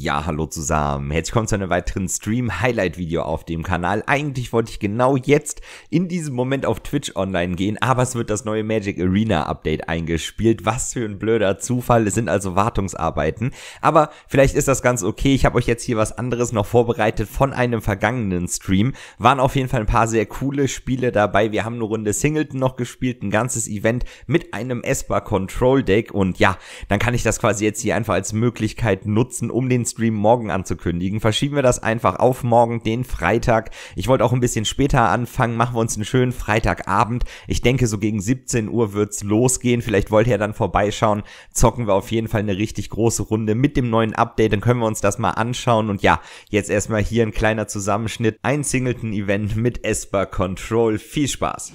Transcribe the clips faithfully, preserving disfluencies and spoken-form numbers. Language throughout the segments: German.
Ja, hallo zusammen. Herzlich willkommen zu einem weiteren Stream-Highlight-Video auf dem Kanal. Eigentlich wollte ich genau jetzt in diesem Moment auf Twitch online gehen, aber es wird das neue Magic Arena Update eingespielt. Was für ein blöder Zufall. Es sind also Wartungsarbeiten. Aber vielleicht ist das ganz okay. Ich habe euch jetzt hier was anderes noch vorbereitet von einem vergangenen Stream. Waren auf jeden Fall ein paar sehr coole Spiele dabei. Wir haben eine Runde Singleton noch gespielt, ein ganzes Event mit einem Esper Control Deck. Und ja, dann kann ich das quasi jetzt hier einfach als Möglichkeit nutzen, um den Stream morgen anzukündigen. Verschieben wir das einfach auf morgen, den Freitag. Ich wollte auch ein bisschen später anfangen. Machen wir uns einen schönen Freitagabend. Ich denke, so gegen siebzehn Uhr wird's losgehen. Vielleicht wollt ihr dann vorbeischauen. Zocken wir auf jeden Fall eine richtig große Runde mit dem neuen Update. Dann können wir uns das mal anschauen. Und ja, jetzt erstmal hier ein kleiner Zusammenschnitt. Ein Singleton-Event mit Esper Control. Viel Spaß!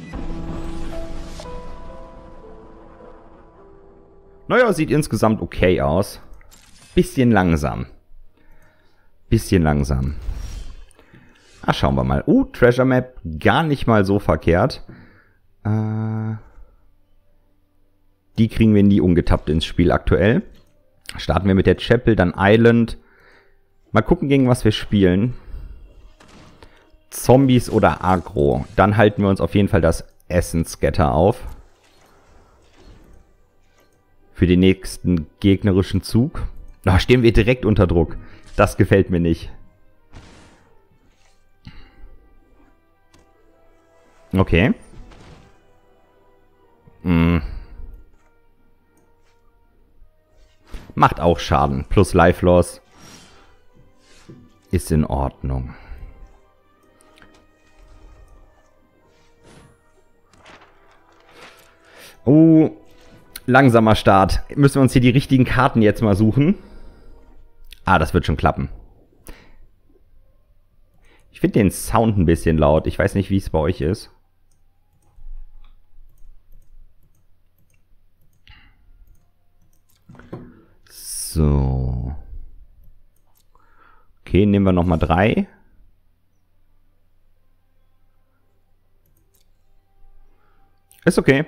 Naja, sieht insgesamt okay aus. Bisschen langsam. Bisschen langsam. Ah, schauen wir mal. Uh, Treasure Map, gar nicht mal so verkehrt. Äh, die kriegen wir nie ungetappt ins Spiel aktuell. Starten wir mit der Chapel, dann Island. Mal gucken, gegen was wir spielen. Zombies oder Agro. Dann halten wir uns auf jeden Fall das Essence Scatter auf. Für den nächsten gegnerischen Zug. Da stehen wir direkt unter Druck. Das gefällt mir nicht. Okay. Hm. Macht auch Schaden. Plus Life Loss. Ist in Ordnung. Oh, langsamer Start. Müssen wir uns hier die richtigen Karten jetzt mal suchen. Ah, das wird schon klappen. Ich finde den Sound ein bisschen laut. Ich weiß nicht, wie es bei euch ist. So. Okay, nehmen wir nochmal drei. Ist okay.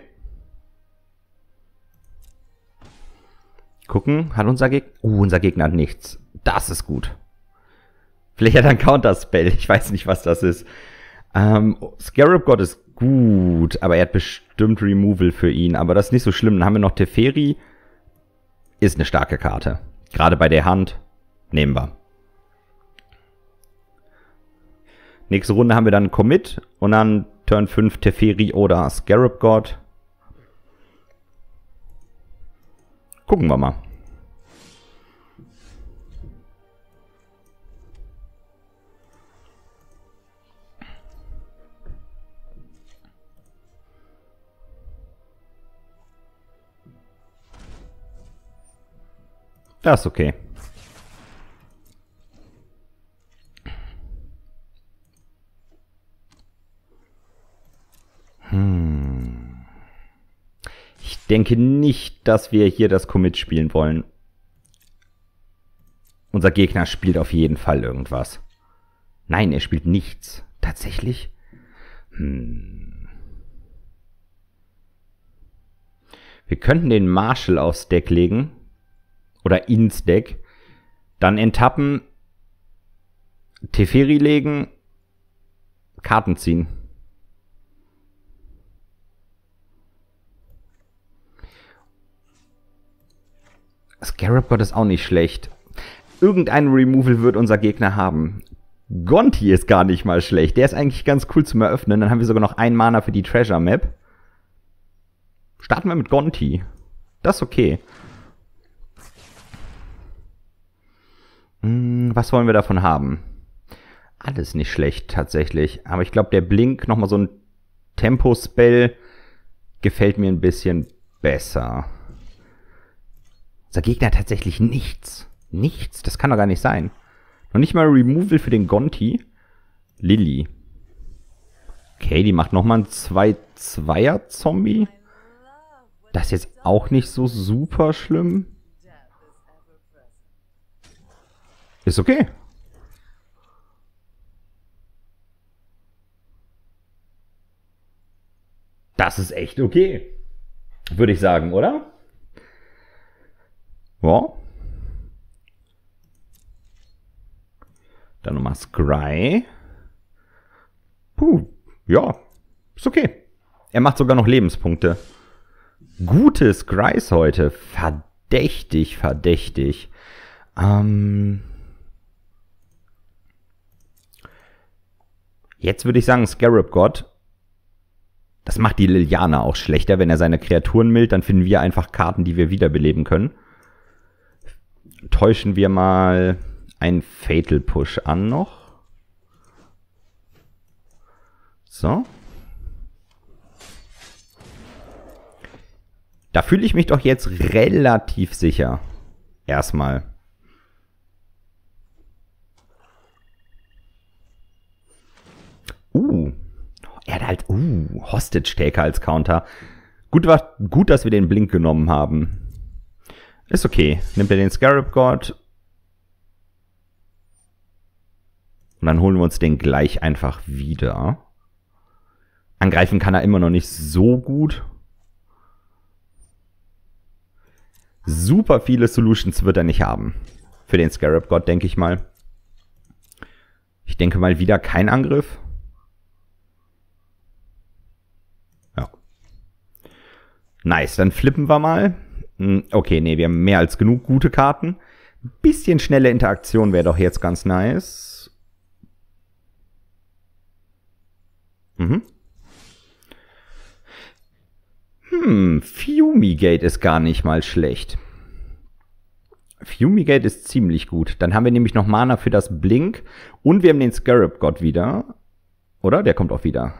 Gucken, hat unser Gegner... Uh, unser Gegner hat nichts. Das ist gut. Vielleicht hat er einen Counterspell. Ich weiß nicht, was das ist. Ähm, Scarab God ist gut, aber er hat bestimmt Removal für ihn. Aber das ist nicht so schlimm. Dann haben wir noch Teferi. Ist eine starke Karte. Gerade bei der Hand. Nehmen wir. Nächste Runde haben wir dann Commit. Und dann Turn fünf Teferi oder Scarab God. Gucken wir mal. Das ist okay. Hm. Ich denke nicht, dass wir hier das Commit spielen wollen. Unser Gegner spielt auf jeden Fall irgendwas. Nein, er spielt nichts. Tatsächlich? Hm. Wir könnten den Marshall aufs Deck legen. Oder ins Deck. Dann enttappen. Teferi legen. Karten ziehen. Scarab God ist auch nicht schlecht. Irgendein Removal wird unser Gegner haben. Gonti ist gar nicht mal schlecht. Der ist eigentlich ganz cool zum Eröffnen. Dann haben wir sogar noch ein Mana für die Treasure Map. Starten wir mit Gonti. Das ist okay. Hm, was wollen wir davon haben? Alles nicht schlecht tatsächlich. Aber ich glaube, der Blink, nochmal so ein Tempo-Spell, gefällt mir ein bisschen besser. Unser Gegner hat tatsächlich nichts. Nichts, das kann doch gar nicht sein. Noch nicht mal Removal für den Gonti. Lily. Okay, die macht nochmal einen zwei Zweier Zombie. Das ist jetzt auch nicht so super schlimm. Ist okay. Das ist echt okay. Würde ich sagen, oder? Ja. Dann nochmal Scry. Puh, ja, ist okay. Er macht sogar noch Lebenspunkte. Gute Scrys heute. Verdächtig, verdächtig. Ähm... Jetzt würde ich sagen, Scarab God. Das macht die Liliana auch schlechter. Wenn er seine Kreaturen mildt, dann finden wir einfach Karten, die wir wiederbeleben können. Täuschen wir mal einen Fatal Push an noch. So. Da fühle ich mich doch jetzt relativ sicher. Erstmal. Uh, er hat halt, uh, Hostage-Taker als Counter. Gut, war, gut, dass wir den Blink genommen haben. Ist okay. Nimmt er den Scarab God. Und dann holen wir uns den gleich einfach wieder. Angreifen kann er immer noch nicht so gut. Super viele Solutions wird er nicht haben. Für den Scarab God, denke ich mal. Ich denke mal wieder kein Angriff. Ja. Nice, dann flippen wir mal. Okay, nee, wir haben mehr als genug gute Karten. Ein bisschen schnelle Interaktion wäre doch jetzt ganz nice. Mhm. Hm, Fumigate ist gar nicht mal schlecht. Fumigate ist ziemlich gut. Dann haben wir nämlich noch Mana für das Blink. Und wir haben den Scarab God wieder. Oder? Der kommt auch wieder.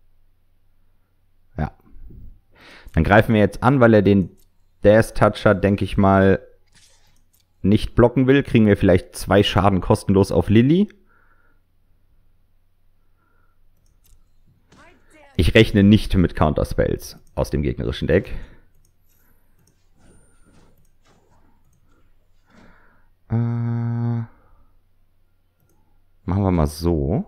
Ja. Dann greifen wir jetzt an, weil er den Death Toucher, denke ich mal, nicht blocken will. Kriegen wir vielleicht zwei Schaden kostenlos auf Lily. Ich rechne nicht mit Counterspells aus dem gegnerischen Deck. Äh, machen wir mal so.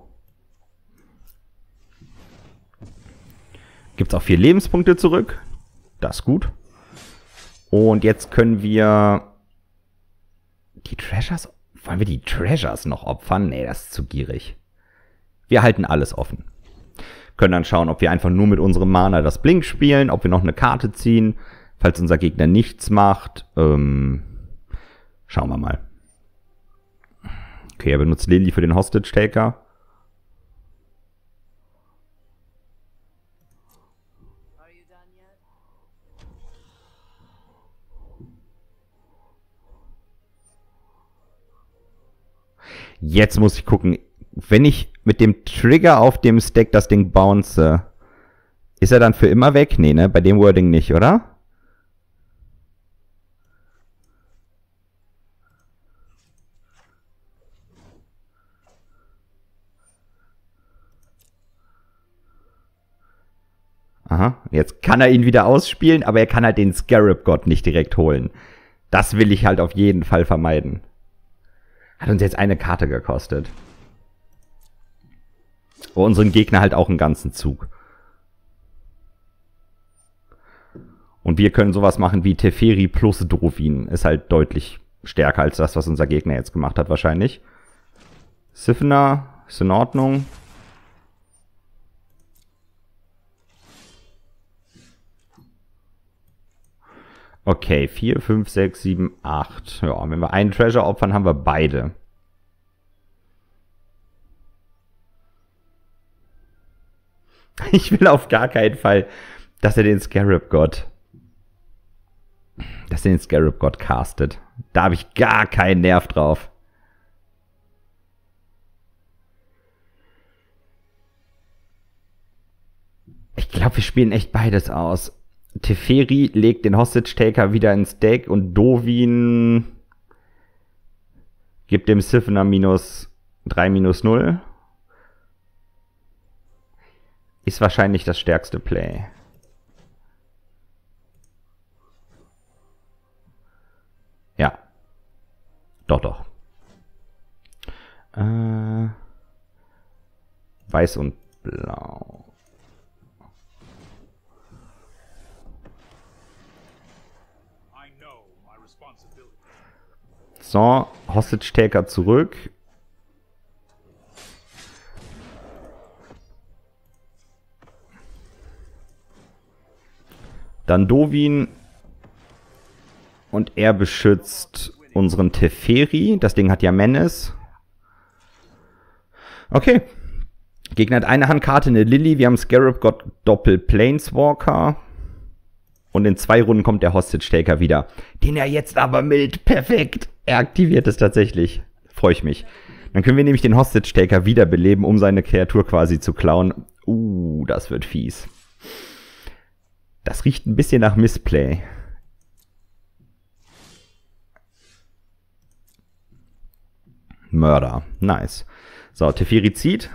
Gibt es auch vier Lebenspunkte zurück. Das ist gut. Und jetzt können wir die Treasures... Wollen wir die Treasures noch opfern? Nee, das ist zu gierig. Wir halten alles offen. Können dann schauen, ob wir einfach nur mit unserem Mana das Blink spielen, ob wir noch eine Karte ziehen, falls unser Gegner nichts macht. Ähm, schauen wir mal. Okay, er benutzt Lily für den Hostage-Taker. Jetzt muss ich gucken, wenn ich mit dem Trigger auf dem Stack das Ding bounce, ist er dann für immer weg? Nee, ne? Bei dem Wording nicht, oder? Aha, jetzt kann er ihn wieder ausspielen, aber er kann halt den Scarab God nicht direkt holen. Das will ich halt auf jeden Fall vermeiden. Hat uns jetzt eine Karte gekostet. Aber unseren Gegner halt auch einen ganzen Zug. Und wir können sowas machen wie Teferi plus Dovin. Ist halt deutlich stärker als das, was unser Gegner jetzt gemacht hat wahrscheinlich. Sivna ist in Ordnung. Okay, vier, fünf, sechs, sieben, acht. Ja, wenn wir einen Treasure opfern, haben wir beide. Ich will auf gar keinen Fall, dass er den Scarab God, dass er den Scarab God castet. Da habe ich gar keinen Nerv drauf. Ich glaube, wir spielen echt beides aus. Teferi legt den Hostage-Taker wieder ins Deck und Dovin gibt dem Sivna minus drei minus null. Ist wahrscheinlich das stärkste Play. Ja. Doch, doch. Äh, Weiß und Blau. So, Hostage-Taker zurück. Dann Dovin. Und er beschützt unseren Teferi. Das Ding hat ja Menace. Okay. Gegner hat eine Handkarte, eine Lily. Wir haben Scarab God Doppel Planeswalker. Und in zwei Runden kommt der Hostage-Taker wieder. Den er jetzt aber mild. Perfekt. Er aktiviert es tatsächlich. Freue ich mich. Dann können wir nämlich den Hostage-Taker wiederbeleben, um seine Kreatur quasi zu klauen. Uh, das wird fies. Das riecht ein bisschen nach Missplay. Mörder. Nice. So, Teferi zieht.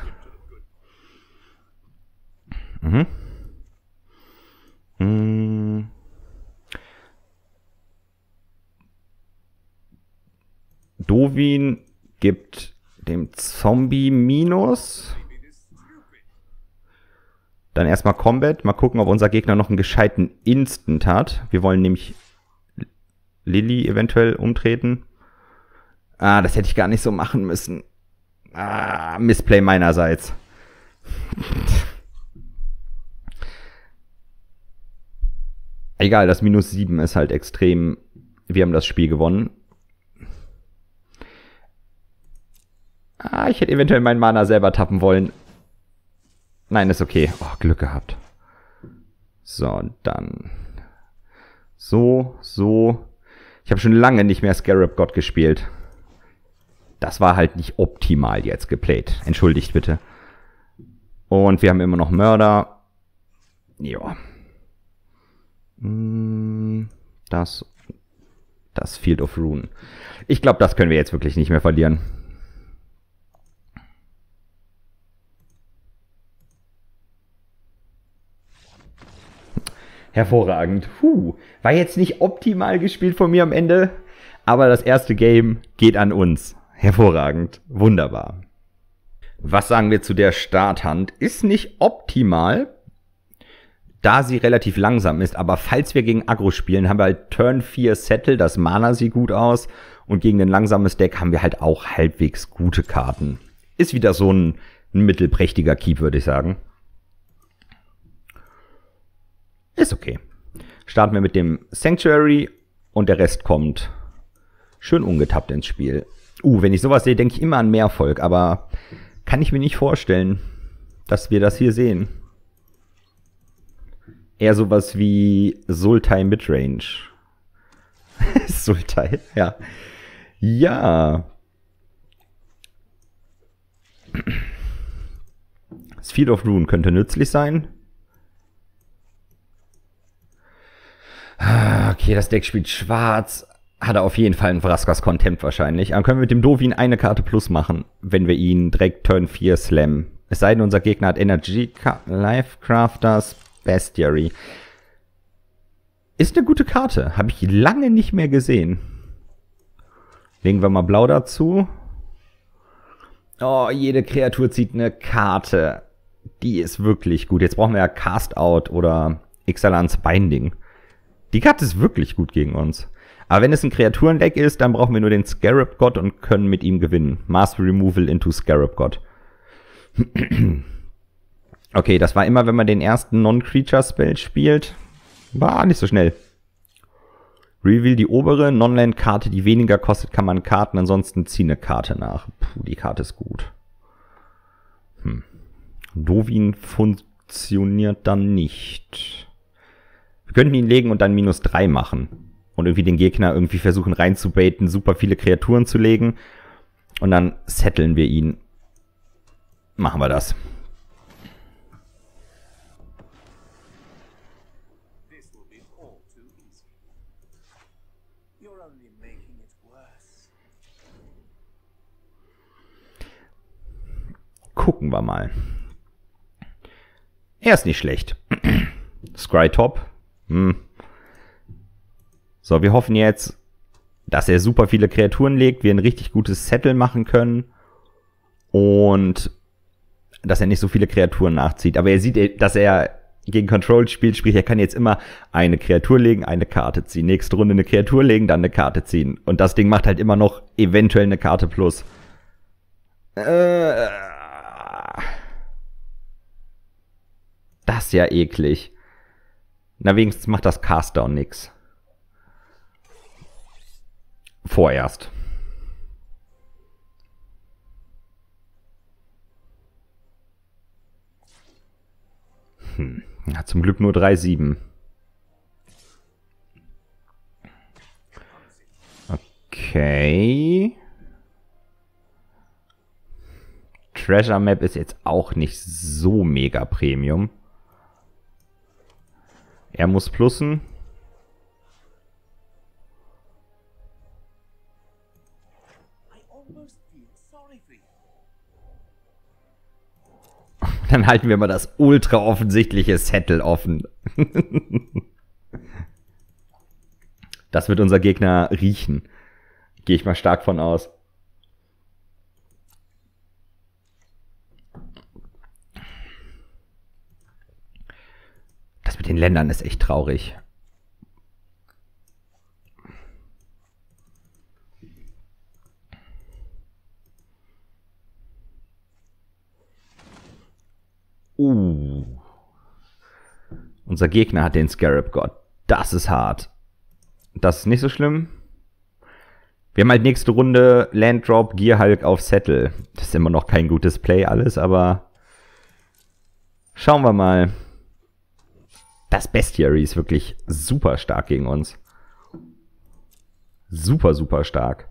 Mhm. Hm. Dovin gibt dem Zombie Minus. Dann erstmal Combat. Mal gucken, ob unser Gegner noch einen gescheiten Instant hat. Wir wollen nämlich Lily eventuell umtreten. Ah, das hätte ich gar nicht so machen müssen. Ah, Missplay meinerseits. Egal, das Minus sieben ist halt extrem. Wir haben das Spiel gewonnen. Ah, ich hätte eventuell meinen Mana selber tappen wollen. Nein, ist okay. Oh, Glück gehabt. So, dann. So, so. Ich habe schon lange nicht mehr Scarab God gespielt. Das war halt nicht optimal jetzt geplayt. Entschuldigt bitte. Und wir haben immer noch Mörder. Ja. Das. Das Field of Ruin. Ich glaube, das können wir jetzt wirklich nicht mehr verlieren. Hervorragend. Puh. War jetzt nicht optimal gespielt von mir am Ende, aber das erste Game geht an uns. Hervorragend. Wunderbar. Was sagen wir zu der Starthand? Ist nicht optimal, da sie relativ langsam ist, aber falls wir gegen Aggro spielen, haben wir halt Turn vier Settle, das Mana sieht gut aus und gegen ein langsames Deck haben wir halt auch halbwegs gute Karten. Ist wieder so ein, ein mittelprächtiger Keep, würde ich sagen. Ist okay. Starten wir mit dem Sanctuary und der Rest kommt schön ungetappt ins Spiel. Uh, wenn ich sowas sehe, denke ich immer an Mehrvolk, aber kann ich mir nicht vorstellen, dass wir das hier sehen. Eher sowas wie Sultai Midrange. Sultai, ja. Ja. Das Field of Ruin könnte nützlich sein. Okay, das Deck spielt schwarz. Hat er auf jeden Fall einen Vraskas Contempt wahrscheinlich. Dann können wir mit dem Dovin eine Karte plus machen, wenn wir ihn direkt Turn vier slammen. Es sei denn, unser Gegner hat Energy Lifecrafters Bestiary. Ist eine gute Karte. Habe ich lange nicht mehr gesehen. Legen wir mal blau dazu. Oh, jede Kreatur zieht eine Karte. Die ist wirklich gut. Jetzt brauchen wir ja Cast Out oder Ixalans Binding. Die Karte ist wirklich gut gegen uns. Aber wenn es ein Kreaturendeck ist, dann brauchen wir nur den Scarab God und können mit ihm gewinnen. Master Removal into Scarab God. Okay, das war immer, wenn man den ersten Non-Creature-Spell spielt. War nicht so schnell. Reveal die obere Non-Land-Karte, die weniger kostet, kann man Karten, ansonsten zieh eine Karte nach. Puh, die Karte ist gut. Hm. Dovin funktioniert dann nicht. Wir könnten ihn legen und dann minus drei machen. Und irgendwie den Gegner irgendwie versuchen reinzubaiten, super viele Kreaturen zu legen. Und dann setteln wir ihn. Machen wir das. Gucken wir mal. Er ist nicht schlecht. Scrytop. Hm. So, wir hoffen jetzt, dass er super viele Kreaturen legt, wir ein richtig gutes Settle machen können und dass er nicht so viele Kreaturen nachzieht. Aber er sieht, dass er gegen Control spielt, sprich, er kann jetzt immer eine Kreatur legen, eine Karte ziehen. Nächste Runde eine Kreatur legen, dann eine Karte ziehen. Und das Ding macht halt immer noch eventuell eine Karte plus. Äh, das ist ja eklig. Na, wenigstens macht das Castdown nix. Vorerst. Hm. Ja, zum Glück nur drei sieben. Okay. Treasure Map ist jetzt auch nicht so mega Premium. Er muss plussen. Dann halten wir mal das ultra offensichtliche Settle offen. Das wird unser Gegner riechen. Gehe ich mal stark von aus. Das mit den Ländern ist echt traurig. Uh. Unser Gegner hat den Scarab God. Das ist hart. Das ist nicht so schlimm. Wir haben halt nächste Runde Land Drop, Gear Hulk auf Settle. Das ist immer noch kein gutes Play alles, aber schauen wir mal. Das Bestiary ist wirklich super stark gegen uns. Super, super stark.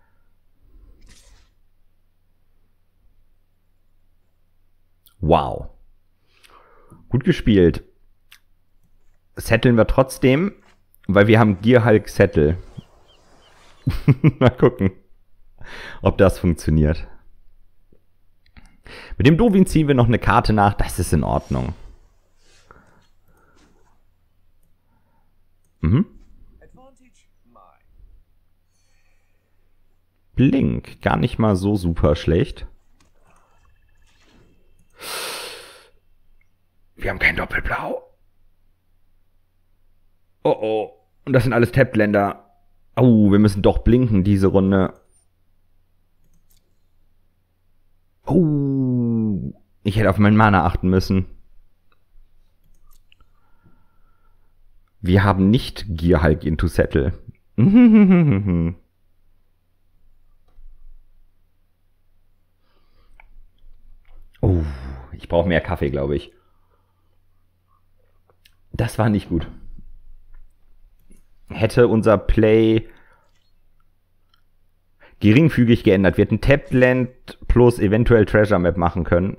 Wow. Gut gespielt. Setteln wir trotzdem, weil wir haben Gear Hulk Settle. Mal gucken, ob das funktioniert. Mit dem Dovin ziehen wir noch eine Karte nach. Das ist in Ordnung. Mhm. Blink. Gar nicht mal so super schlecht. Wir haben kein Doppelblau. Oh oh. Und das sind alles Tapped-Länder. Oh, wir müssen doch blinken diese Runde. Oh. Ich hätte auf meinen Mana achten müssen. Wir haben nicht Gear Hulk into Settle. Oh, ich brauche mehr Kaffee, glaube ich. Das war nicht gut. Hätte unser Play geringfügig geändert. Wir hätten Tapped Land plus eventuell Treasure Map machen können.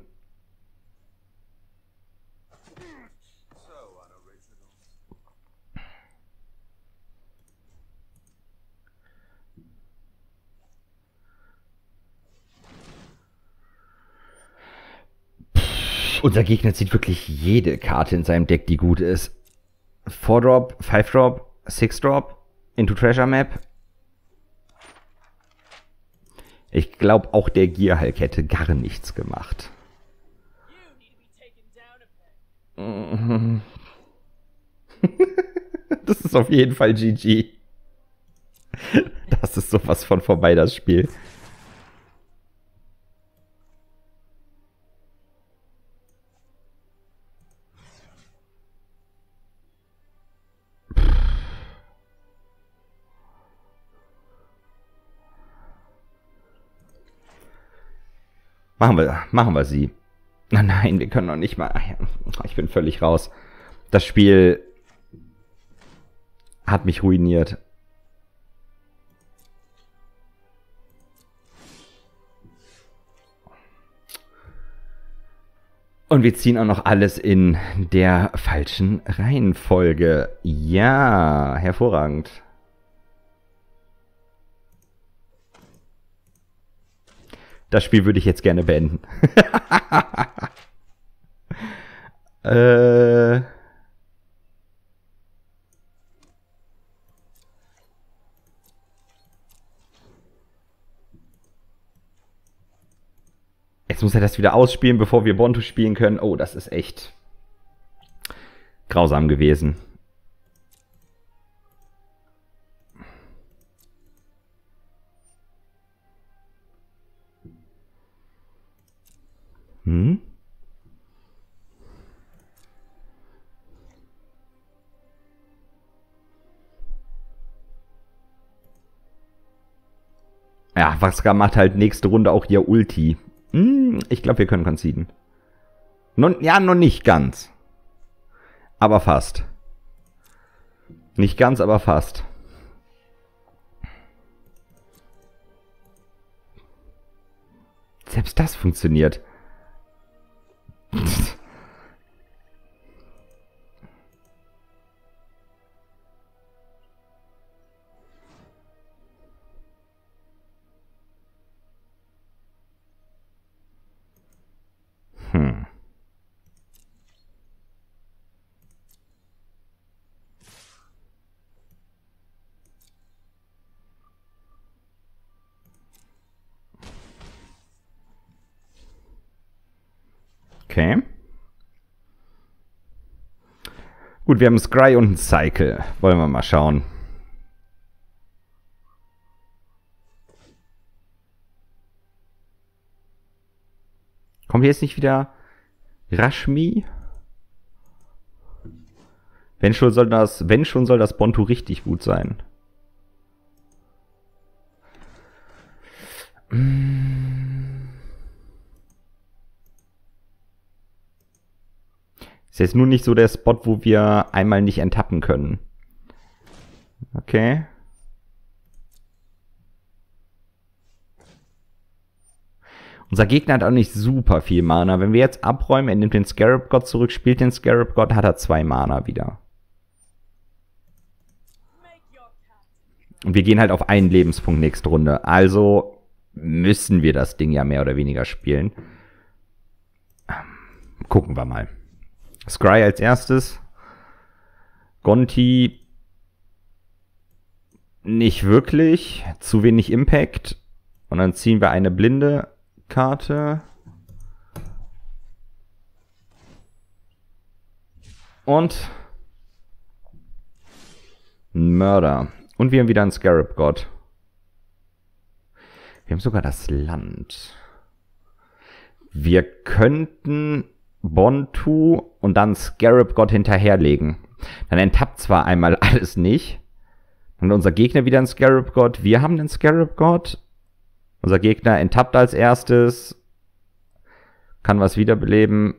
Unser Gegner zieht wirklich jede Karte in seinem Deck, die gut ist. vier Drop, fünf Drop, sechs Drop into Treasure Map. Ich glaube, auch der Gear Hulk hätte gar nichts gemacht. Das ist auf jeden Fall G G. Das ist sowas von vorbei, das Spiel. Machen wir, machen wir sie. Nein, wir können noch nicht mal. Ich bin völlig raus. Das Spiel hat mich ruiniert. Und wir ziehen auch noch alles in der falschen Reihenfolge. Ja, hervorragend. Das Spiel würde ich jetzt gerne beenden. äh... Jetzt muss er das wieder ausspielen, bevor wir Bonto spielen können. Oh, das ist echt grausam gewesen. Hm? Ach, Vraska macht halt nächste Runde auch ihr Ulti. Hm, ich glaube, wir können conceden. Nun, ja, noch nicht ganz. Aber fast. Nicht ganz, aber fast. Selbst das funktioniert. Hm. Okay. Gut, wir haben einen Scry und einen Cycle. Wollen wir mal schauen. Kommt jetzt nicht wieder Rashmi? Wenn schon soll das, wenn schon soll das Bontu richtig gut sein. Ist jetzt nur nicht so der Spot, wo wir einmal nicht enttappen können. Okay. Unser Gegner hat auch nicht super viel Mana. Wenn wir jetzt abräumen, er nimmt den Scarab God zurück, spielt den Scarab God, hat er zwei Mana wieder. Und wir gehen halt auf einen Lebenspunkt nächste Runde. Also müssen wir das Ding ja mehr oder weniger spielen. Gucken wir mal. Scry als erstes. Gonti nicht wirklich. Zu wenig Impact. Und dann ziehen wir eine blinde Karte. Und ein Mörder. Und wir haben wieder einen Scarab God. Wir haben sogar das Land. Wir könnten Bontu und dann Scarab God hinterherlegen. Dann enttappt zwar einmal alles nicht. Dann hat unser Gegner wieder einen Scarab God. Wir haben einen Scarab God. Unser Gegner enttappt als erstes. Kann was wiederbeleben.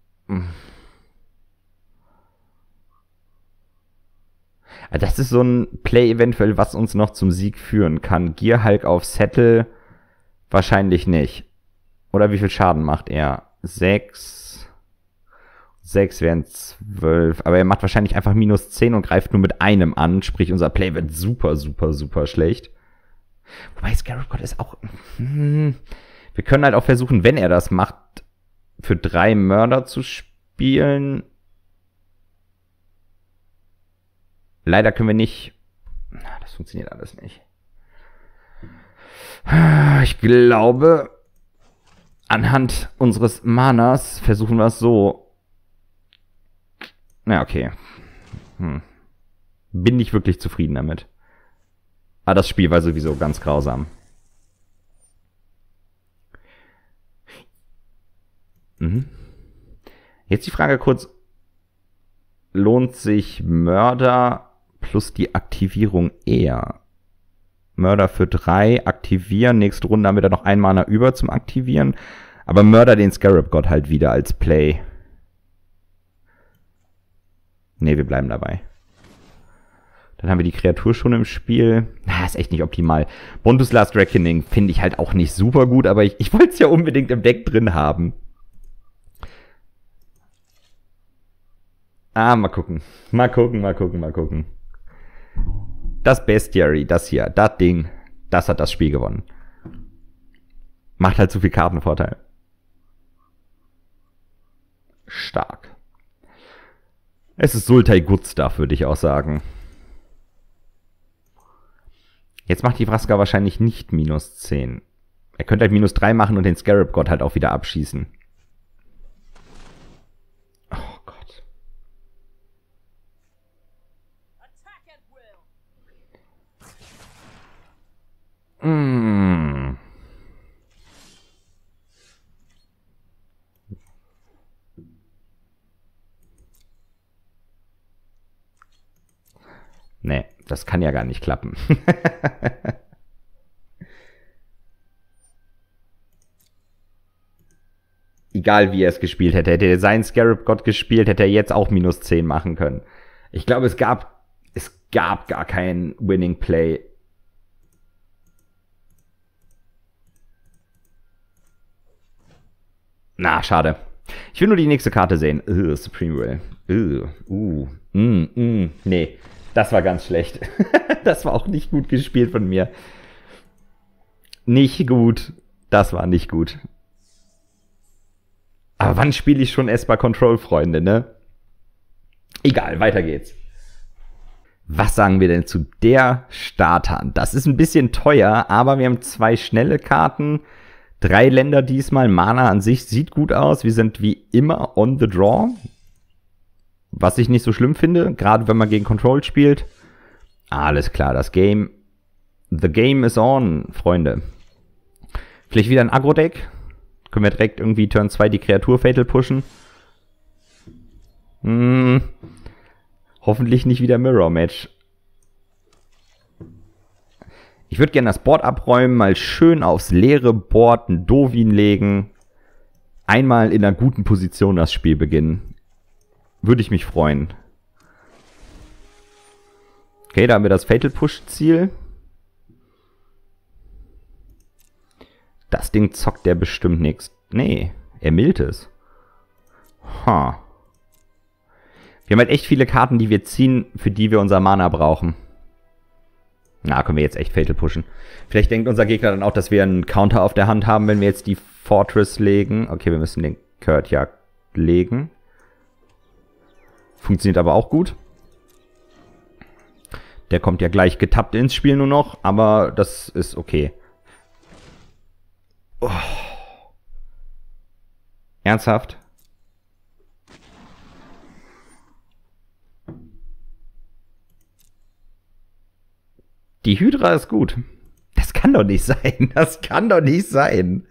Das ist so ein Play eventuell, was uns noch zum Sieg führen kann. Gearhulk auf Settle wahrscheinlich nicht. Oder wie viel Schaden macht er? Sechs. Sechs wären zwölf. Aber er macht wahrscheinlich einfach minus zehn und greift nur mit einem an. Sprich, unser Play wird super, super, super schlecht. Wobei Scarab God ist auch... Hm, wir können halt auch versuchen, wenn er das macht, für drei Mörder zu spielen. Leider können wir nicht... Das funktioniert alles nicht. Ich glaube, anhand unseres Manas versuchen wir es so. Na, okay. Hm. Bin nicht wirklich zufrieden damit. Aber das Spiel war sowieso ganz grausam. Mhm. Jetzt die Frage kurz. Lohnt sich Mörder plus die Aktivierung eher? Mörder für drei, aktivieren, nächste Runde haben wir dann noch ein Mana über zum Aktivieren. Aber Mörder den Scarab God halt wieder als Play. Ne, wir bleiben dabei. Dann haben wir die Kreatur schon im Spiel. Na, ist echt nicht optimal. Bontus Last Reckoning finde ich halt auch nicht super gut, aber ich, ich wollte es ja unbedingt im Deck drin haben. Ah, mal gucken. Mal gucken, mal gucken, mal gucken. Das Bestiary, das hier, das Ding, das hat das Spiel gewonnen. Macht halt zu viel Kartenvorteil. Stark. Es ist Sultai Good Stuff, würde ich auch sagen. Jetzt macht die Vraska wahrscheinlich nicht minus zehn. Er könnte halt minus drei machen und den Scarab God halt auch wieder abschießen. Oh Gott. Mm. Nee, das kann ja gar nicht klappen. Egal wie er es gespielt hätte. Hätte er seinen Scarab God gespielt, hätte er jetzt auch minus zehn machen können. Ich glaube, es gab, es gab gar kein Winning Play. Na, schade. Ich will nur die nächste Karte sehen. Ugh, Supreme Will. Ugh, uh, mm, mm. Nee, das war ganz schlecht. Das war auch nicht gut gespielt von mir. Nicht gut. Das war nicht gut. Aber wann spiele ich schon Esper Control, Freunde, ne? Egal, weiter geht's. Was sagen wir denn zu der Starthand? Das ist ein bisschen teuer, aber wir haben zwei schnelle Karten. Drei Länder diesmal. Mana an sich sieht gut aus. Wir sind wie immer on the draw. Was ich nicht so schlimm finde, gerade wenn man gegen Control spielt. Alles klar, das Game. The game is on, Freunde. Vielleicht wieder ein Agro-Deck. Können wir direkt irgendwie Turn zwei die Kreatur Fatal pushen. Hm. Hoffentlich nicht wieder Mirror-Match. Ich würde gerne das Board abräumen, mal schön aufs leere Board einen Dovin legen. Einmal in einer guten Position das Spiel beginnen. Würde ich mich freuen. Okay, da haben wir das Fatal Push-Ziel. Das Ding zockt der bestimmt nichts. Nee, er mildt es. Ha. Huh. Wir haben halt echt viele Karten, die wir ziehen, für die wir unser Mana brauchen. Na, können wir jetzt echt Fatal pushen. Vielleicht denkt unser Gegner dann auch, dass wir einen Counter auf der Hand haben, wenn wir jetzt die Fortress legen. Okay, wir müssen den Kurt ja legen. Funktioniert aber auch gut. Der kommt ja gleich getappt ins Spiel nur noch, aber das ist okay. Oh. Ernsthaft? Die Hydra ist gut. Das kann doch nicht sein. Das kann doch nicht sein.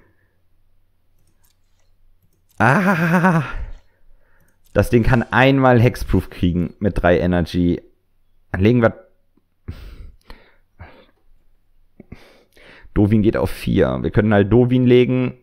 Ah. Das Ding kann einmal Hexproof kriegen mit drei Energy. Dann legen wir... Dovin geht auf vier. Wir können halt Dovin legen.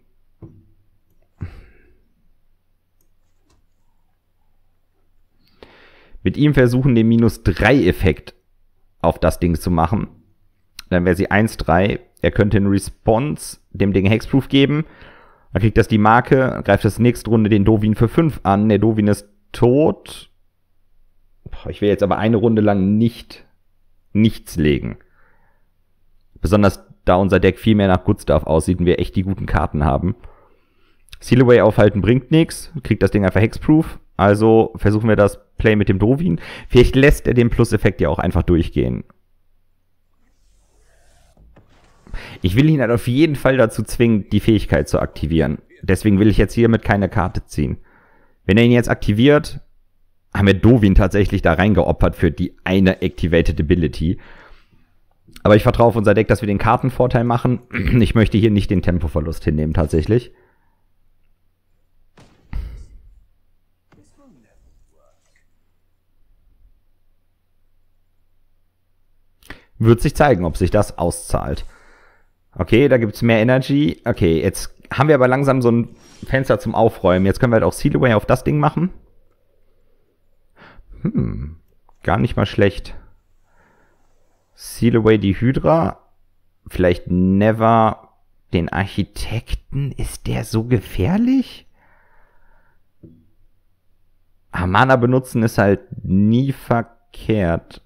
Mit ihm versuchen, den minus drei Effekt auf das Ding zu machen. Dann wäre sie eins drei. Er könnte einen Response dem Ding Hexproof geben. Dann kriegt das die Marke, greift das nächste Runde den Dovin für fünf an. Der Dovin ist tot. Ich will jetzt aber eine Runde lang nicht nichts legen. Besonders da unser Deck viel mehr nach Good Stuff aussieht und wir echt die guten Karten haben. Seal Away aufhalten bringt nichts. Kriegt das Ding einfach Hexproof. Also versuchen wir das Play mit dem Dovin. Vielleicht lässt er den Plus-Effekt ja auch einfach durchgehen. Ich will ihn halt auf jeden Fall dazu zwingen, die Fähigkeit zu aktivieren. Deswegen will ich jetzt hiermit keine Karte ziehen. Wenn er ihn jetzt aktiviert, haben wir Dovin tatsächlich da reingeopfert für die eine Activated Ability. Aber ich vertraue auf unser Deck, dass wir den Kartenvorteil machen. Ich möchte hier nicht den Tempoverlust hinnehmen, tatsächlich. Wird sich zeigen, ob sich das auszahlt. Okay, da gibt es mehr Energy. Okay, jetzt haben wir aber langsam so ein Fenster zum Aufräumen. Jetzt können wir halt auch Seal Away auf das Ding machen. Hm, gar nicht mal schlecht. Seal Away die Hydra. Vielleicht Never den Architekten. Ist der so gefährlich? Ah, Mana benutzen ist halt nie verkehrt.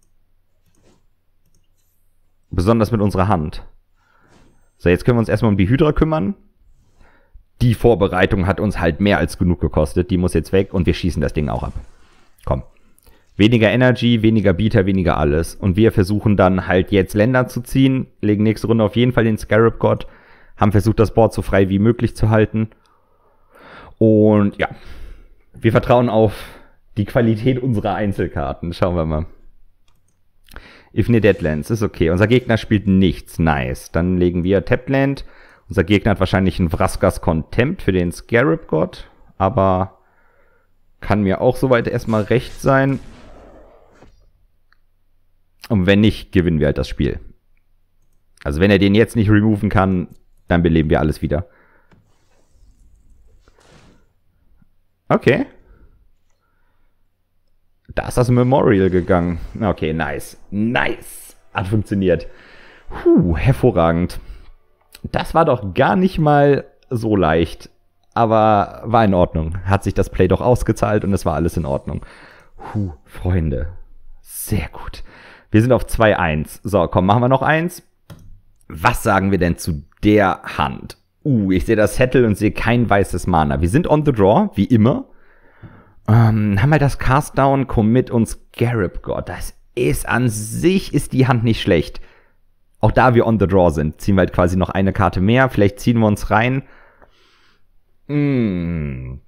Besonders mit unserer Hand. So, jetzt können wir uns erstmal um die Hydra kümmern. Die Vorbereitung hat uns halt mehr als genug gekostet. Die muss jetzt weg und wir schießen das Ding auch ab. Komm. Weniger Energy, weniger Beater, weniger alles. Und wir versuchen dann halt jetzt Länder zu ziehen. Legen nächste Runde auf jeden Fall den Scarab God. Haben versucht, das Board so frei wie möglich zu halten. Und ja. Wir vertrauen auf die Qualität unserer Einzelkarten. Schauen wir mal. If near Deadlands, ist okay. Unser Gegner spielt nichts. Nice. Dann legen wir Tapland. Unser Gegner hat wahrscheinlich einen Vraskas Contempt für den Scarab God. Aber kann mir auch soweit erstmal recht sein. Und wenn nicht, gewinnen wir halt das Spiel. Also wenn er den jetzt nicht removen kann, dann beleben wir alles wieder. Okay. Da ist das Memorial gegangen. Okay, nice. Nice. Hat funktioniert. Puh, hervorragend. Das war doch gar nicht mal so leicht. Aber war in Ordnung. Hat sich das Play doch ausgezahlt und es war alles in Ordnung. Puh, Freunde. Sehr gut. Wir sind auf zwei eins. So, komm, machen wir noch eins. Was sagen wir denn zu der Hand? Uh, ich sehe das Settle und sehe kein weißes Mana. Wir sind on the draw, wie immer. Ähm, haben wir das Cast Down, Commit und Scarab God. Das ist an sich, ist die Hand nicht schlecht. Auch da wir on the draw sind, ziehen wir halt quasi noch eine Karte mehr. Vielleicht ziehen wir uns rein. Hm.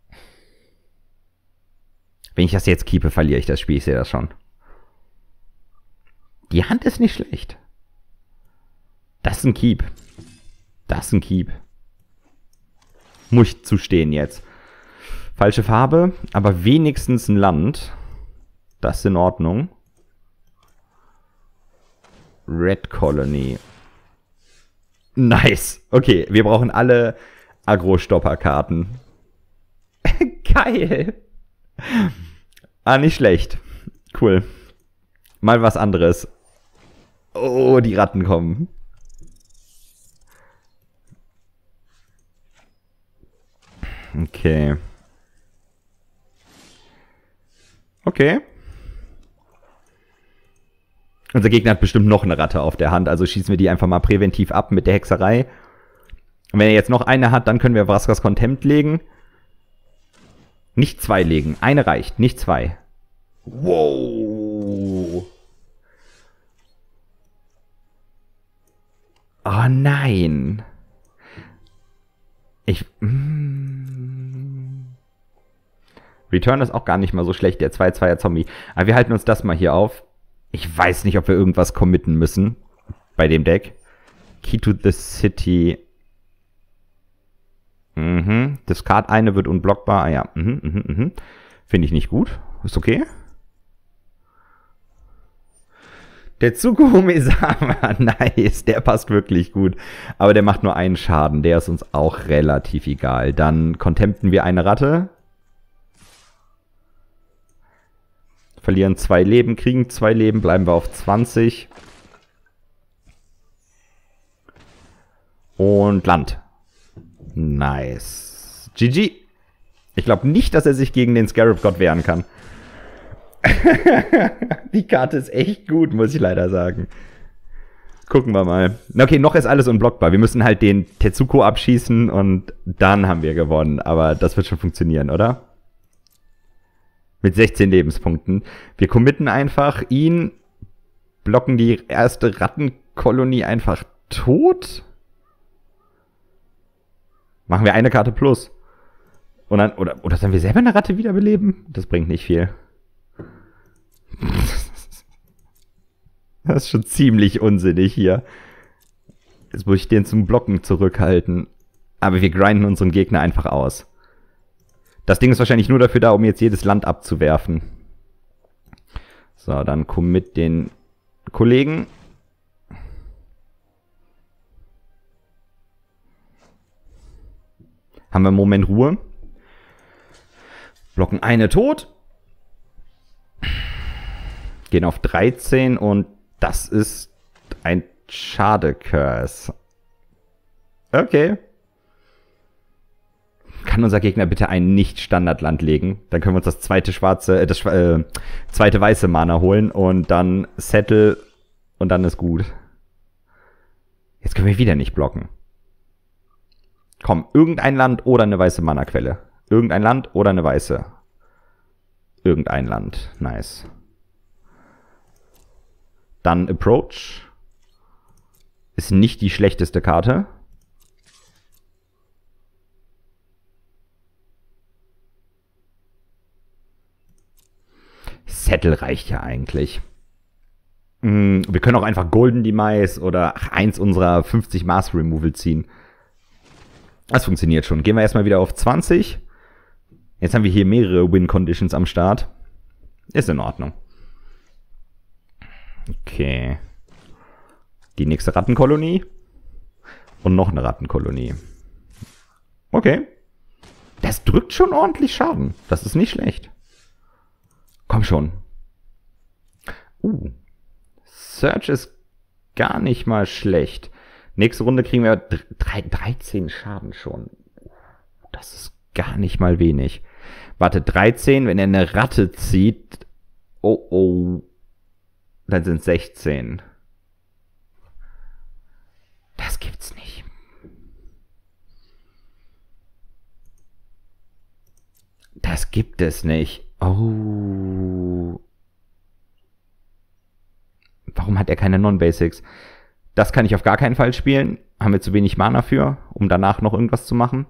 Wenn ich das jetzt keepe, verliere ich das Spiel. Ich sehe das schon. Die Hand ist nicht schlecht. Das ist ein Keep. Das ist ein Keep. Muss ich zustehen jetzt. Falsche Farbe, aber wenigstens ein Land. Das ist in Ordnung. Red Colony. Nice. Okay, wir brauchen alle Agro-Stopper-Karten. Geil. Ah, nicht schlecht. Cool. Mal was anderes. Oh, die Ratten kommen. Okay. Okay. Unser Gegner hat bestimmt noch eine Ratte auf der Hand, also schießen wir die einfach mal präventiv ab mit der Hexerei. Und wenn er jetzt noch eine hat, dann können wir Vraska's Contempt legen. Nicht zwei legen, eine reicht, nicht zwei. Wow. Oh nein. Ich... Mm. Return ist auch gar nicht mal so schlecht, der zwei zwei er Zombie. Aber wir halten uns das mal hier auf. Ich weiß nicht, ob wir irgendwas committen müssen bei dem Deck. Key to the City. Mhm. Discard eine wird unblockbar. Ah ja. Mhm, mhm, mhm. Finde ich nicht gut. Ist okay. Der Tsukumisama, nice, der passt wirklich gut. Aber der macht nur einen Schaden, der ist uns auch relativ egal. Dann contempten wir eine Ratte. Verlieren zwei Leben, kriegen zwei Leben, bleiben wir auf zwanzig. Und Land. Nice. G G. Ich glaube nicht, dass er sich gegen den Scarab God wehren kann. Die Karte ist echt gut, muss ich leider sagen. Gucken wir mal. Okay, noch ist alles unblockbar. Wir müssen halt den Tetsuko abschießen und dann haben wir gewonnen. Aber das wird schon funktionieren, oder? Mit sechzehn Lebenspunkten. Wir committen einfach ihn, blocken die erste Rattenkolonie einfach tot. Machen wir eine Karte plus. Und dann, oder, oder sollen wir selber eine Ratte wiederbeleben? Das bringt nicht viel. Das ist schon ziemlich unsinnig hier. Jetzt muss ich den zum Blocken zurückhalten. Aber wir grinden unseren Gegner einfach aus. Das Ding ist wahrscheinlich nur dafür da, um jetzt jedes Land abzuwerfen. So, dann commit den Kollegen. Haben wir einen Moment Ruhe. Blocken eine tot. Gehen auf dreizehn und das ist ein Schade-Curse. Okay. Kann unser Gegner bitte ein Nicht-Standard-Land legen? Dann können wir uns das zweite schwarze, äh, das äh, zweite weiße Mana holen und dann Settle und dann ist gut. Jetzt können wir wieder nicht blocken. Komm, irgendein Land oder eine weiße Mana-Quelle. Irgendein Land oder eine weiße. Irgendein Land. Nice. Dann Approach. Ist nicht die schlechteste Karte. Settle reicht ja eigentlich. Wir können auch einfach Golden Demise oder ach, eins unserer fünfzig Mass Removal ziehen. Das funktioniert schon. Gehen wir erstmal wieder auf zwanzig. Jetzt haben wir hier mehrere Win-Conditions am Start. Ist in Ordnung. Okay. Die nächste Rattenkolonie. Und noch eine Rattenkolonie. Okay. Das drückt schon ordentlich Schaden. Das ist nicht schlecht. Komm schon. Uh. Search ist gar nicht mal schlecht. Nächste Runde kriegen wir dreizehn Schaden schon. Das ist gar nicht mal wenig. Warte, dreizehn, wenn er eine Ratte zieht. Oh, oh. Dann sind es sechzehn. Das gibt's nicht. Das gibt es nicht. Oh. Warum hat er keine Non-Basics? Das kann ich auf gar keinen Fall spielen. Haben wir zu wenig Mana für, um danach noch irgendwas zu machen?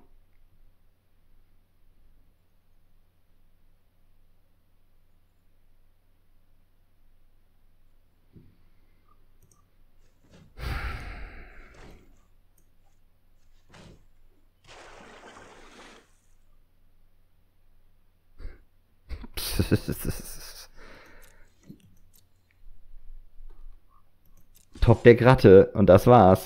Top-Deck Ratte und das war's.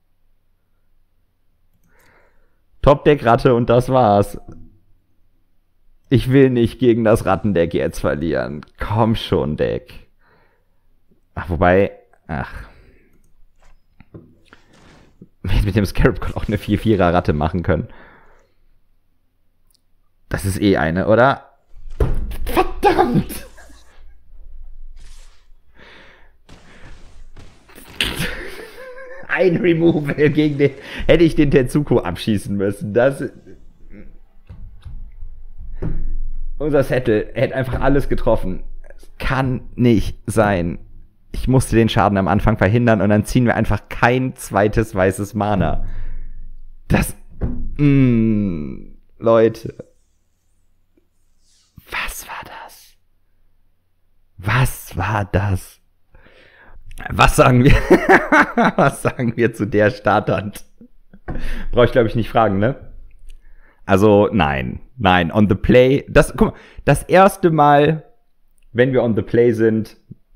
Top-Deck Ratte und das war's. Ich will nicht gegen das Rattendeck jetzt verlieren. Komm schon, Deck. Ach, wobei, ach. Wir hätten mit dem Scarab God auch eine vier vierer Ratte machen können. Das ist eh eine, oder? Verdammt! Ein Removal gegen den... Hätte ich den Tetsuko abschießen müssen. Das... Unser Settle hätte einfach alles getroffen. Es kann nicht sein. Ich musste den Schaden am Anfang verhindern und dann ziehen wir einfach kein zweites weißes Mana. Das... Mm, Leute... Was war das? Was war das? Was sagen wir? Was sagen wir zu der Starthand? Brauche ich, glaube ich, nicht fragen, ne? Also, nein. Nein, on the play. Das, guck mal, das erste Mal, wenn wir on the play sind,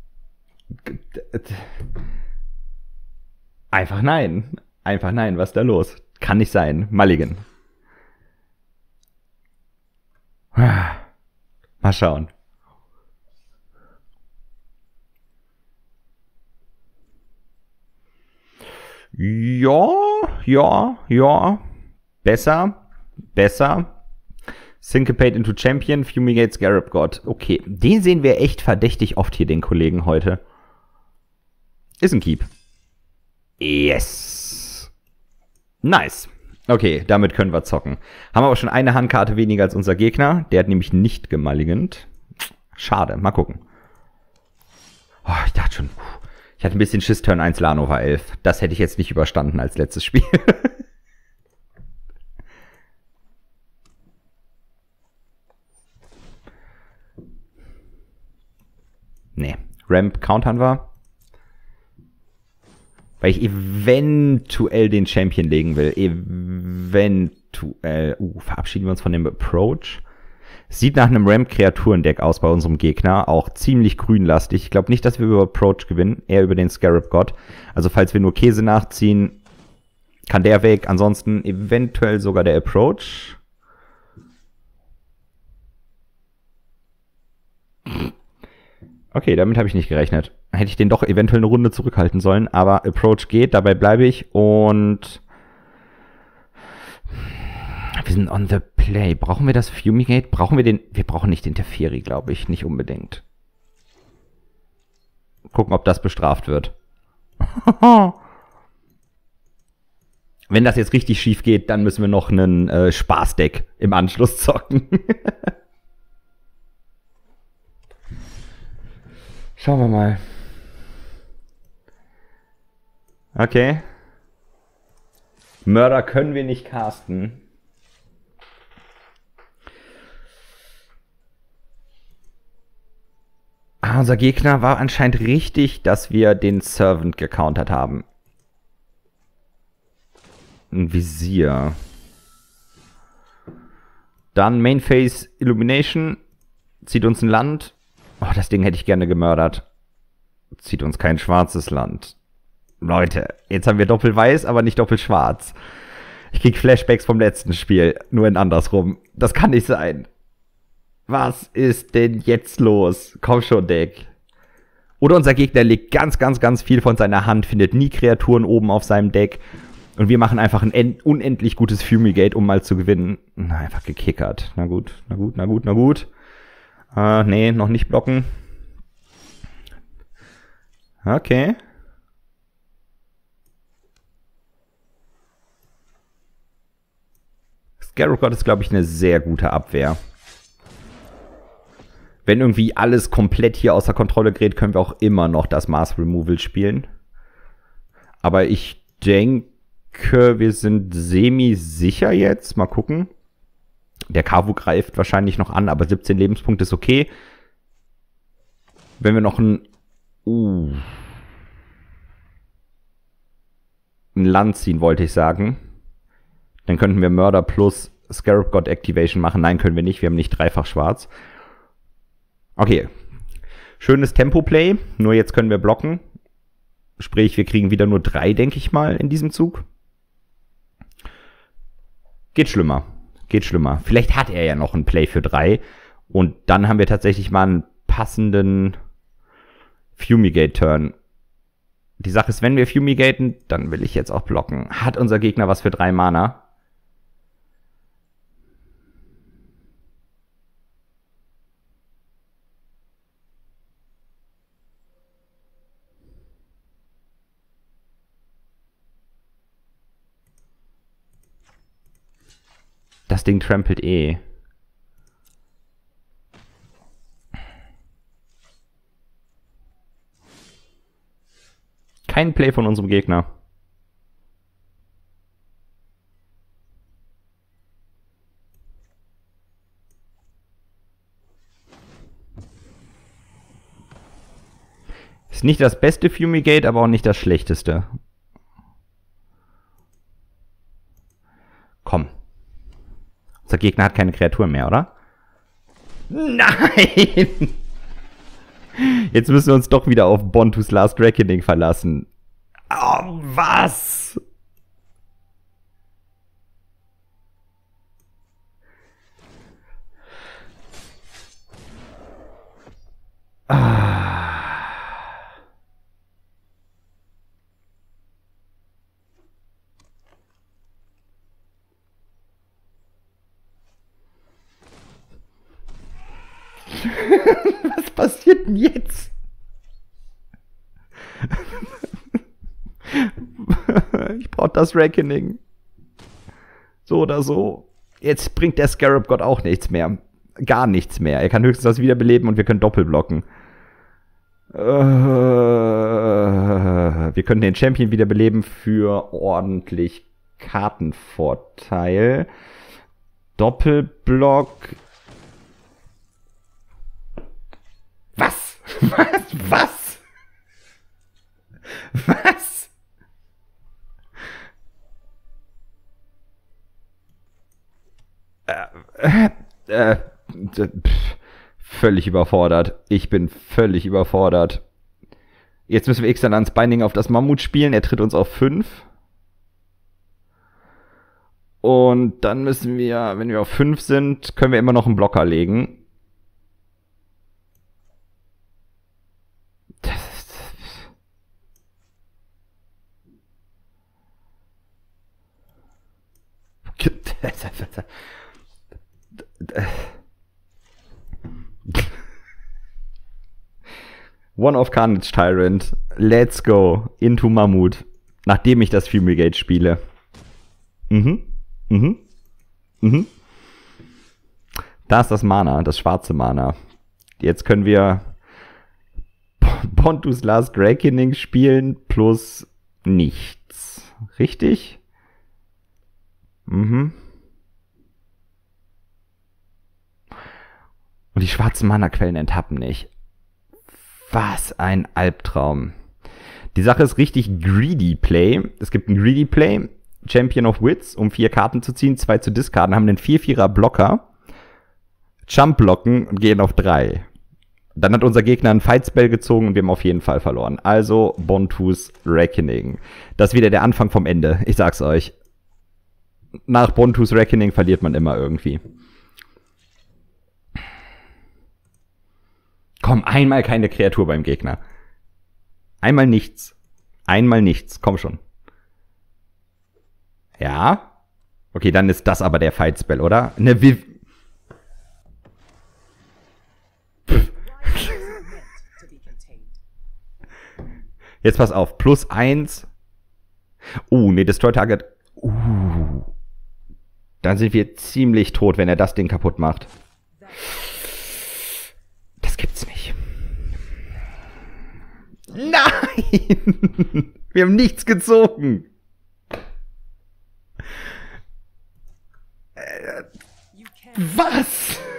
einfach nein. Einfach nein. Was ist da los? Kann nicht sein. Mulligan. Mal schauen. Ja, ja, ja. Besser, besser. Syncopate into Champion, Fumigate Scarab God. Okay, den sehen wir echt verdächtig oft hier, den Kollegen heute. Ist ein Keep. Yes. Nice. Okay, damit können wir zocken. Haben aber schon eine Handkarte weniger als unser Gegner. Der hat nämlich nicht gemulligant. Schade, mal gucken. Oh, ich dachte schon, ich hatte ein bisschen Schiss Turn eins Lanova elf. Das hätte ich jetzt nicht überstanden als letztes Spiel. Nee, Ramp countern wir. Weil ich eventuell den Champion legen will. Eventuell. Uh, verabschieden wir uns von dem Approach. Sieht nach einem Ramp-Kreaturendeck aus bei unserem Gegner. Auch ziemlich grünlastig. Ich glaube nicht, dass wir über Approach gewinnen. Eher über den Scarab God. Also falls wir nur Käse nachziehen, kann der weg. Ansonsten eventuell sogar der Approach. Okay, damit habe ich nicht gerechnet. Hätte ich den doch eventuell eine Runde zurückhalten sollen. Aber Approach geht, dabei bleibe ich. Und wir sind on the play. Brauchen wir das Fumigate? Brauchen wir den... Wir brauchen nicht den Teferi, glaube ich. Nicht unbedingt. Gucken, ob das bestraft wird. Wenn das jetzt richtig schief geht, dann müssen wir noch einen äh, Spaßdeck im Anschluss zocken. Schauen wir mal. Okay. Mörder können wir nicht casten. Ah, unser Gegner war anscheinend richtig, dass wir den Servant gecountert haben. Ein Visier. Dann Mainphase Illumination. Zieht uns ein Land. Oh, das Ding hätte ich gerne gemördert. Zieht uns kein schwarzes Land. Leute, jetzt haben wir doppelweiß, aber nicht doppelschwarz. Ich krieg Flashbacks vom letzten Spiel, nur in andersrum. Das kann nicht sein. Was ist denn jetzt los? Komm schon, Deck. Oder unser Gegner legt ganz, ganz, ganz viel von seiner Hand, findet nie Kreaturen oben auf seinem Deck. Und wir machen einfach ein unendlich gutes Fumigate, um mal zu gewinnen. Na, einfach gekickert. Na gut, na gut, na gut, na gut. Äh, nee, noch nicht blocken. Okay. Scarab God ist, glaube ich, eine sehr gute Abwehr. Wenn irgendwie alles komplett hier außer Kontrolle gerät, können wir auch immer noch das Mass Removal spielen. Aber ich denke, wir sind semi-sicher jetzt. Mal gucken. Der Kavu greift wahrscheinlich noch an, aber siebzehn Lebenspunkte ist okay. Wenn wir noch ein... Uh, ein Land ziehen, wollte ich sagen. Dann könnten wir Murder plus Scarab God Activation machen. Nein, können wir nicht. Wir haben nicht dreifach schwarz. Okay. Schönes Tempo-Play. Nur jetzt können wir blocken. Sprich, wir kriegen wieder nur drei, denke ich mal, in diesem Zug. Geht schlimmer. Geht schlimmer. Vielleicht hat er ja noch ein Play für drei. Und dann haben wir tatsächlich mal einen passenden Fumigate-Turn. Die Sache ist, wenn wir Fumigaten, dann will ich jetzt auch blocken. Hat unser Gegner was für drei Mana? Das Ding trampelt eh. Kein Play von unserem Gegner. Ist nicht das beste Fumigate, aber auch nicht das schlechteste. Komm. Unser Gegner hat keine Kreaturen mehr, oder? Nein! Jetzt müssen wir uns doch wieder auf Bontu's Last Reckoning verlassen. Oh, was? Ah. Was passiert denn jetzt? Ich brauche das Reckoning. So oder so. Jetzt bringt der Scarab God auch nichts mehr. Gar nichts mehr. Er kann höchstens das wiederbeleben und wir können doppelblocken. Äh, wir können den Champion wiederbeleben für ordentlich Kartenvorteil. Doppelblock. Was? Was? Was? Was? Äh, äh, äh, pff, völlig überfordert. Ich bin völlig überfordert. Jetzt müssen wir X dann ans Binding auf das Mammut spielen. Er tritt uns auf fünf. Und dann müssen wir, wenn wir auf fünf sind, können wir immer noch einen Blocker legen. One of Carnage Tyrant. Let's go. Into Mammut. Nachdem ich das Fumigate spiele. Mhm. Mhm. Mhm. Da ist das Mana, das schwarze Mana. Jetzt können wir Bontu's Last Reckoning spielen plus nichts. Richtig? Mhm. Und die schwarzen Mana-Quellen enttappen nicht. Was ein Albtraum. Die Sache ist richtig Greedy Play. Es gibt ein Greedy Play, Champion of Wits, um vier Karten zu ziehen, zwei zu discarden, haben einen vier vierer Blocker, Jump blocken und gehen auf drei. Dann hat unser Gegner einen Fight-Spell gezogen und wir haben auf jeden Fall verloren. Also Bontu's Reckoning. Das ist wieder der Anfang vom Ende. Ich sag's euch. nach Bontu's Reckoning verliert man immer irgendwie. Komm, einmal keine Kreatur beim Gegner. Einmal nichts. Einmal nichts. Komm schon. Ja. Okay, dann ist das aber der Fight-Spell, oder? Ne, Viv... Jetzt pass auf. Plus eins. Uh, ne, Destroy Target. Uh. Dann sind wir ziemlich tot, wenn er das Ding kaputt macht. Das gibt's nicht. Nein! Wir haben nichts gezogen. Äh, was?